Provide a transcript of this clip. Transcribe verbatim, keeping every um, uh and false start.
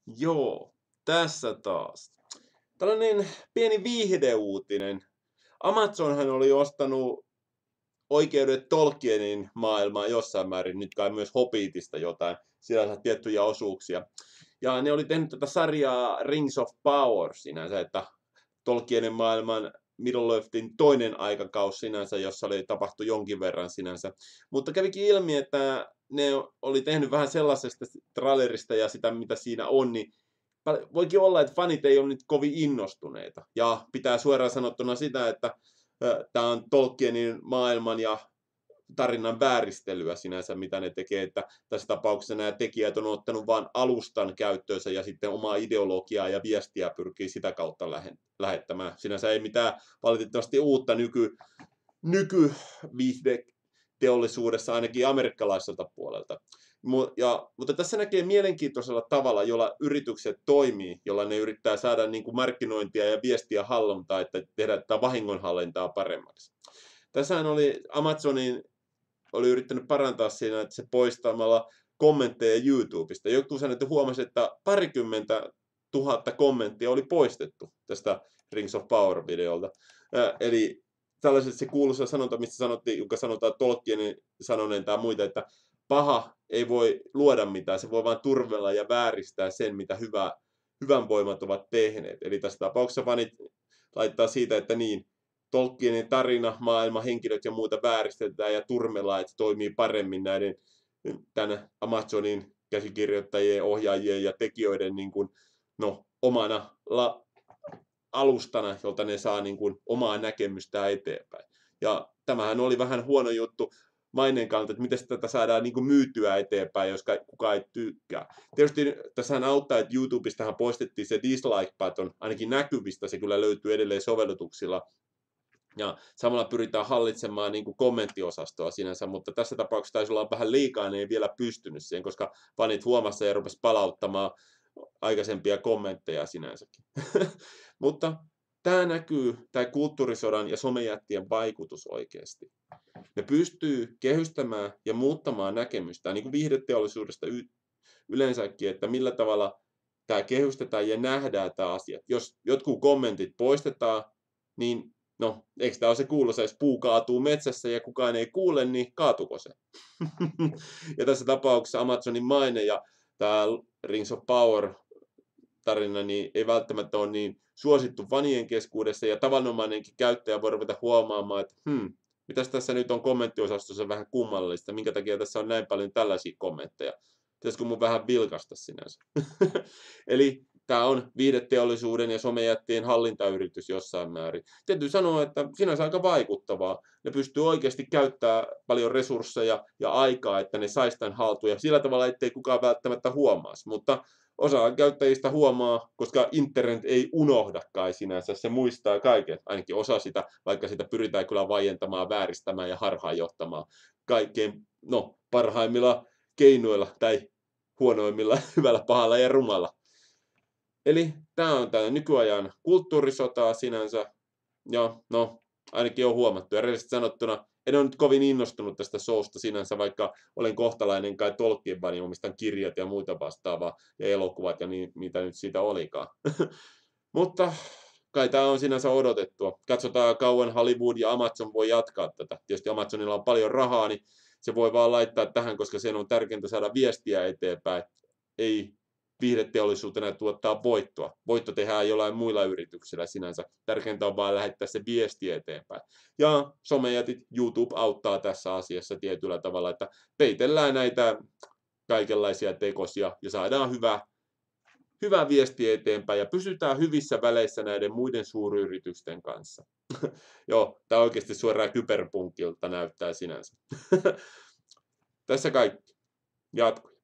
Joo, tässä taas. Tällainen pieni viihdeuutinen. Amazonhan oli ostanut oikeudet Tolkienin maailmaan jossain määrin, nyt kai myös Hobbitista jotain, siellä tiettyjä osuuksia. Ja ne oli tehnyt tätä sarjaa Rings of Power sinänsä, että Tolkienin maailman Middle-earthin toinen aikakaus sinänsä, jossa oli tapahtu jonkin verran sinänsä. Mutta kävikin ilmi, että ne oli tehnyt vähän sellaisesta trailerista ja sitä, mitä siinä on, niin voikin olla, että fanit ei ole nyt kovin innostuneita. Ja pitää suoraan sanottuna sitä, että tämä on Tolkienin maailman ja tarinan vääristelyä sinänsä, mitä ne tekee, että tässä tapauksessa nämä tekijät on ottanut vain alustan käyttöönsä ja sitten omaa ideologiaa ja viestiä pyrkii sitä kautta lähettämään. Sinänsä ei mitään valitettavasti uutta nyky, nykyviihdeteollisuudessa, ainakin amerikkalaiselta puolelta. Ja, mutta tässä näkee mielenkiintoisella tavalla, jolla yritykset toimii, jolla ne yrittää saada niin kuin markkinointia ja viestiä hallintaa, että tehdä tätä vahingonhallintaa paremmaksi. Tässähän oli Amazonin oli yrittänyt parantaa siinä, että se poistamalla kommentteja YouTubesta. Jotkut sanoivat, että huomasi, että parikymmentä tuhatta kommenttia oli poistettu tästä Rings of Power-videolta. Äh, eli tällaiset se kuuluisa sanonta, mistä sanottiin, joka sanotaan Tolkienin sanoneen tai muita, että paha ei voi luoda mitään, se voi vain turvella ja vääristää sen, mitä hyvä, hyvän voimat ovat tehneet. Eli tässä tapauksessa fanit laittaa siitä, että niin, Tolkienin tarina, maailma, henkilöt ja muuta vääristetään ja turmellaan, että toimii paremmin näiden tämän Amazonin käsikirjoittajien, ohjaajien ja tekijöiden niin kuin, no, omana la, alustana, jolta ne saa niin kuin, omaa näkemystään eteenpäin. Ja tämähän oli vähän huono juttu maineen kannalta, että miten tätä saadaan niin kuin myytyä eteenpäin, jos kukaan ei tykkää. Tietysti tässähän auttaa, että YouTubestahan poistettiin se dislike-button, ainakin näkyvistä se kyllä löytyy edelleen sovellutuksilla. Ja samalla pyritään hallitsemaan niin kuin kommenttiosastoa sinänsä, mutta tässä tapauksessa taisi olla vähän liikaa, ne ei vielä pystynyt siihen, koska fanit huomassa ja rupesi palauttamaan aikaisempia kommentteja sinänsäkin. Mutta tämä näkyy, tämä kulttuurisodan ja somejättien vaikutus oikeasti. Ne pystyy kehystämään ja muuttamaan näkemystä, niin kuin viihdeteollisuudesta yleensäkin, että millä tavalla tämä kehystetään ja nähdään tämä asia. Jos jotkut kommentit poistetaan, niin no, eikö tämä ole se kuuluisa, jos puu kaatuu metsässä ja kukaan ei kuule, niin kaatuko se? Ja tässä tapauksessa Amazonin maine ja tämä Rings of Power tarina niin ei välttämättä ole niin suosittu fanien keskuudessa, ja tavanomainenkin käyttäjä voi ruveta huomaamaan, että hmm, mitäs tässä nyt on kommenttiosastossa vähän kummallista, minkä takia tässä on näin paljon tällaisia kommentteja. Pitäisikö mun vähän vilkasta sinänsä? Eli tämä on viihdeteollisuuden ja somejättien hallintayritys jossain määrin. Täytyy sanoa, että sinänsä aika vaikuttavaa. Ne pystyy oikeasti käyttämään paljon resursseja ja aikaa, että ne saisi tämän haltuun. Ja sillä tavalla, ettei kukaan välttämättä huomaisi. Mutta osa käyttäjistä huomaa, koska internet ei unohda kai sinänsä. Se muistaa kaiken, ainakin osa sitä, vaikka sitä pyritään kyllä vaientamaan, vääristämään ja harhaanjohtamaan kaikkein no, parhaimmilla keinoilla tai huonoimmilla, hyvällä, pahalla ja rumalla. Eli tämä on tämä nykyajan kulttuurisotaa sinänsä, ja no, ainakin on huomattu. Ja rehellisesti sanottuna, en ole nyt kovin innostunut tästä showsta sinänsä, vaikka olen kohtalainen kai Tolkien fani, omistan kirjat ja muita vastaavaa, ja elokuvat ja niin, mitä nyt siitä olikaan. Mutta kai tämä on sinänsä odotettua. Katsotaan kauan Hollywood ja Amazon voi jatkaa tätä. Tietysti Amazonilla on paljon rahaa, niin se voi vaan laittaa tähän, koska sen on tärkeintä saada viestiä eteenpäin. Ei viihdeteollisuutena tuottaa voittoa. Voitto tehdään jollain muilla yrityksillä sinänsä. Tärkeintä on vaan lähettää se viesti eteenpäin. Ja somejätit, YouTube auttaa tässä asiassa tietyllä tavalla, että peitellään näitä kaikenlaisia tekosia ja saadaan hyvä, hyvä viesti eteenpäin ja pysytään hyvissä väleissä näiden muiden suuryritysten kanssa. Joo, tämä oikeasti suoraan kyberpunkilta näyttää sinänsä. Tässä kaikki. Jatko.